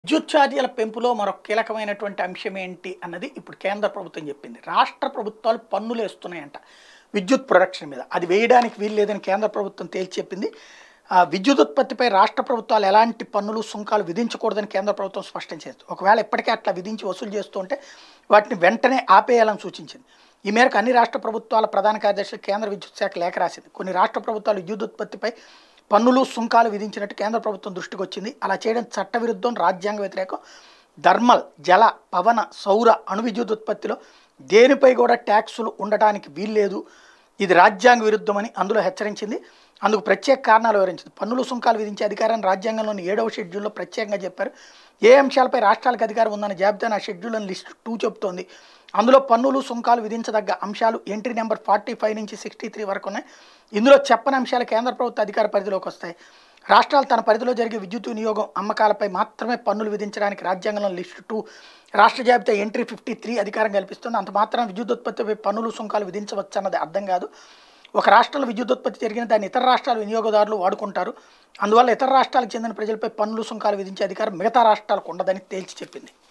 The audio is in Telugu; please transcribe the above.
విద్యుత్ ఛార్జీల పెంపులో మరొక కీలకమైనటువంటి అంశం ఏంటి అన్నది ఇప్పుడు కేంద్ర ప్రభుత్వం చెప్పింది. రాష్ట్ర ప్రభుత్వాలు పన్నులు వేస్తున్నాయంట విద్యుత్ ప్రొడక్షన్ మీద. అది వేయడానికి వీలు లేదని కేంద్ర ప్రభుత్వం తేల్చి చెప్పింది. విద్యుత్ ఉత్పత్తిపై రాష్ట్ర ప్రభుత్వాలు ఎలాంటి పన్నులు, సుంకాలు విధించకూడదని కేంద్ర ప్రభుత్వం స్పష్టం చేసింది. ఒకవేళ ఇప్పటికే అట్లా విధించి వసూలు చేస్తూ ఉంటే వాటిని వెంటనే ఆపేయాలని సూచించింది. ఈ మేరకు అన్ని రాష్ట్ర ప్రభుత్వాల ప్రధాన కార్యదర్శులు కేంద్ర విద్యుత్ శాఖ లేఖ రాసింది. కొన్ని రాష్ట్ర ప్రభుత్వాలు విద్యుత్ ఉత్పత్తిపై పన్నులు, సుంకాలు విధించినట్టు కేంద్ర ప్రభుత్వం దృష్టికి వచ్చింది. అలా చేయడం చట్టవిరుద్ధం, రాజ్యాంగ వ్యతిరేకం. థర్మల్, జల, పవన, సౌర, అణు విద్యుత్ ఉత్పత్తిలో దేనిపై కూడా ట్యాక్సులు ఉండటానికి వీల్లేదు. ఇది రాజ్యాంగ విరుద్ధమని అందులో హెచ్చరించింది. అందుకు ప్రత్యేక కారణాలు వివరించింది. పన్నులు, సుంకాలు విధించే అధికారాన్ని రాజ్యాంగంలోని 7వ షెడ్యూల్లో ప్రత్యేకంగా చెప్పారు. ఏ అంశాలపై రాష్ట్రాలకు అధికారం ఉందన్న జాబితాను ఆ షెడ్యూల్ని లిస్ట్ 2 చెబుతోంది. అందులో పన్నులు, సుంకాలు విధించదగ్గ అంశాలు ఎంట్రీ నెంబర్ 45 నుంచి 63 వరకు ఉన్నాయి. ఇందులో చెప్పని అంశాలు కేంద్ర ప్రభుత్వ అధికార పరిధిలోకి వస్తాయి. రాష్ట్రాలు తన పరిధిలో జరిగే విద్యుత్ వినియోగం, అమ్మకాలపై మాత్రమే పన్నులు విధించడానికి రాజ్యాంగంలో లిస్ట్ 2 రాష్ట్ర జాబితా ఎంట్రీ 53 అధికారం కల్పిస్తుంది. అంత మాత్రం విద్యుత్ ఉత్పత్తిపై పన్నులు, సుంకాలు విధించవచ్చు అన్నది అర్థం కాదు. ఒక రాష్ట్రంలో విద్యుత్ ఉత్పత్తి జరిగిన దాన్ని ఇతర రాష్ట్రాల వినియోగదారులు వాడుకుంటారు. అందువల్ల ఇతర రాష్ట్రాలకు చెందిన ప్రజలపై పన్నులు, సుంకాలు విధించే అధికారం మిగతా రాష్ట్రాలకు ఉండదని తేల్చి చెప్పింది.